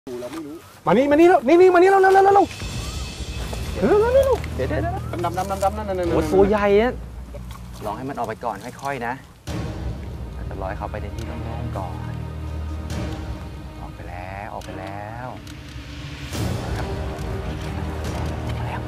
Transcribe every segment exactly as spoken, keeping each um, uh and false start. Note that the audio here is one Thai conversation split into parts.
เราไม่รู้มานี่มานี่แล้วนี่นี่มานี่แล้วแล้วแล้วแล้วเร็วเร็วเร็วเดี๋ยวเดี๋ยวดำดำดำดำนั่นนั่นนั่นโอ้ตัวใหญ่เนี่ยลองให้มันออกไปก่อนค่อยๆนะจะลอยเข้าไปในที่โล่งๆก่อนออกไปแล้วออกไปแล้วมาแล้ว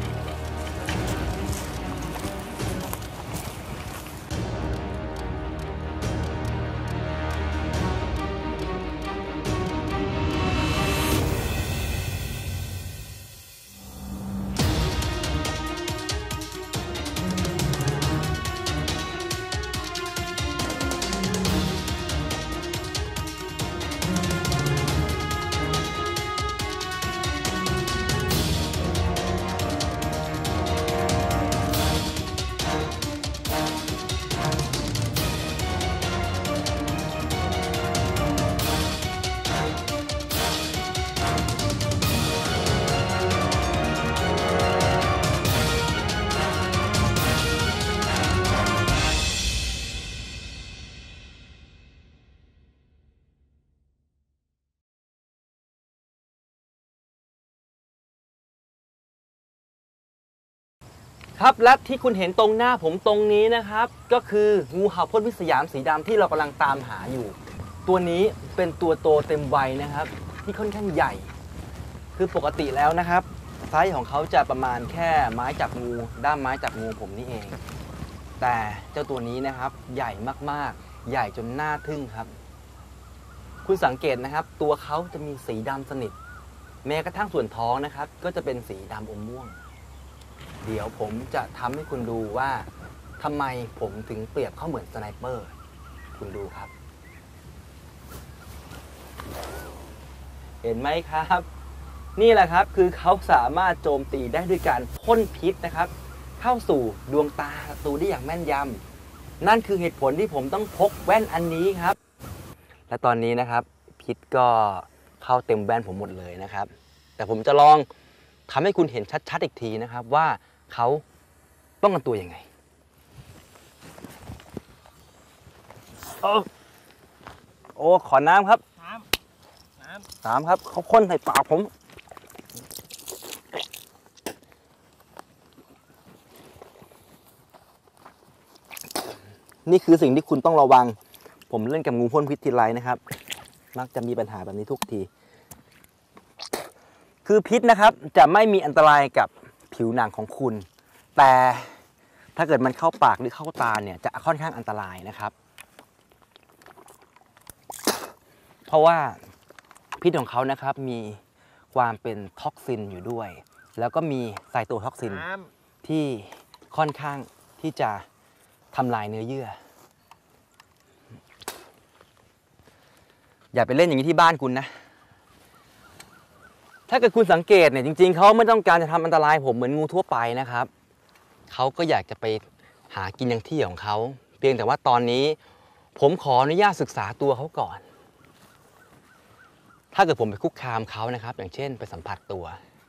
ครับและที่คุณเห็นตรงหน้าผมตรงนี้นะครับก็คืองูเห่าพ่นพิษสยามสีดำที่เรากำลังตามหาอยู่ตัวนี้เป็นตัวโตเต็มวัยนะครับที่ค่อนข้างใหญ่คือปกติแล้วนะครับไซส์ของเขาจะประมาณแค่ไม้จับงูด้ามไม้จับงูผมนี่เองแต่เจ้าตัวนี้นะครับใหญ่มากๆใหญ่จนน่าทึ่งครับคุณสังเกตนะครับตัวเขาจะมีสีดำสนิทแม้กระทั่งส่วนท้องนะครับก็จะเป็นสีดำอมม่วงเดี๋ยวผมจะทำให้คุณดูว่าทำไมผมถึงเปรียบเขาเหมือนสไนเปอร์คุณดูครับเห็นไหมครับนี่แหละครับคือเขาสามารถโจมตีได้ด้วยการพ่นพิษนะครับเข้าสู่ดวงตาศัตรูได้อย่างแม่นยำนั่นคือเหตุผลที่ผมต้องพกแว่นอันนี้ครับและตอนนี้นะครับพิษก็เข้าเต็มแว่นผมหมดเลยนะครับแต่ผมจะลองทำให้คุณเห็นชัดๆอีกทีนะครับว่าเขาป้องกันตัวยังไงโอ้โอ้ขอน้ำครับน้ำน้ำน้ำครับเขาพ่นใส่ปากผมนี่คือสิ่งที่คุณต้องระวังผมเล่นกับงูพ่นพิษทีไรนะครับมักจะมีปัญหาแบบนี้ทุกทีคือพิษนะครับจะไม่มีอันตรายกับผิวหนังของคุณแต่ถ้าเกิดมันเข้าปากหรือเข้าตาเนี่ยจะค่อนข้างอันตรายนะครับเพราะว่าพิษของเขานะครับมีความเป็นท็อกซินอยู่ด้วยแล้วก็มีไซโตท็อกซินที่ค่อนข้างที่จะทำลายเนื้อเยื่ออย่าไปเล่นอย่างนี้ที่บ้านคุณนะถ้าเกิดคุณสังเกตเนี่ยจริงๆเขาไม่ต้องการจะทำอันตรายผมเหมือนงูทั่วไปนะครับเขาก็อยากจะไปหากินอย่างที่ของเขาเพียงแต่ว่าตอนนี้ผมขออนุญาตศึกษาตัวเขาก่อนถ้าเกิดผมไปคุกคามเขานะครับอย่างเช่นไปสัมผัสตัว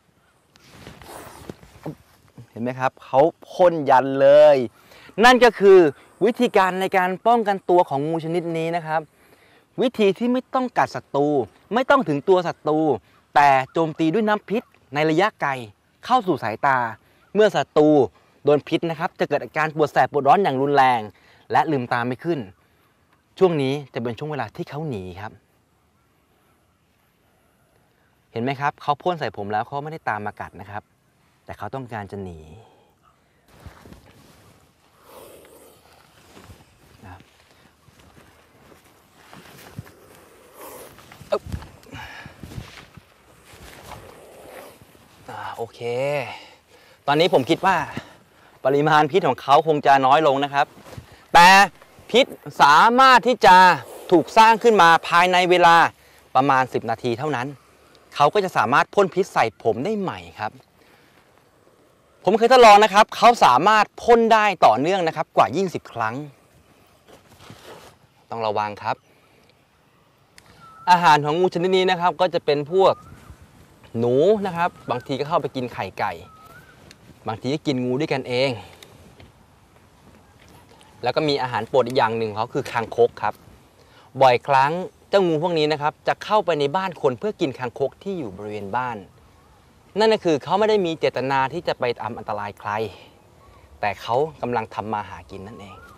เห็นไหมครับเขาพ่นยันเลยนั่นก็คือวิธีการในการป้องกันตัวของงูชนิดนี้นะครับวิธีที่ไม่ต้องกัดศัตรูไม่ต้องถึงตัวศัตรูแต่โจมตีด้วยน้ำพิษในระยะไกลเข้าสู่สายตาเมื่อศัตรูโดนพิษนะครับจะเกิดอาการปวดแสบปวดร้อนอย่างรุนแรงและลืมตาไม่ขึ้นช่วงนี้จะเป็นช่วงเวลาที่เขาหนีครับเห็นไหมครับเขาพ่นใส่ผมแล้วเขาไม่ได้ตามมากัดนะครับแต่เขาต้องการจะหนีโอเคตอนนี้ผมคิดว่าปริมาณพิษของเขาคงจะน้อยลงนะครับแต่พิษสามารถที่จะถูกสร้างขึ้นมาภายในเวลาประมาณสิบนาทีเท่านั้นเขาก็จะสามารถพ่นพิษใส่ผมได้ใหม่ครับผมเคยทดลองนะครับเขาสามารถพ่นได้ต่อเนื่องนะครับกว่ายี่สิบครั้งต้องระวังครับอาหารของงูชนิดนี้นะครับก็จะเป็นพวกหนูนะครับบางทีก็เข้าไปกินไข่ไก่บางทีก็กินงูด้วยกันเองแล้วก็มีอาหารโปรดอีกอย่างหนึ่งเขาคือคางคกครับบ่อยครั้งจ้างูพวกนี้นะครับจะเข้าไปในบ้านคนเพื่อกินคางคกที่อยู่บริเวณบ้านนั่นก็คือเขาไม่ได้มีเจตนาที่จะไปทำอันตรายใครแต่เขากำลังทำมาหากินนั่นเอง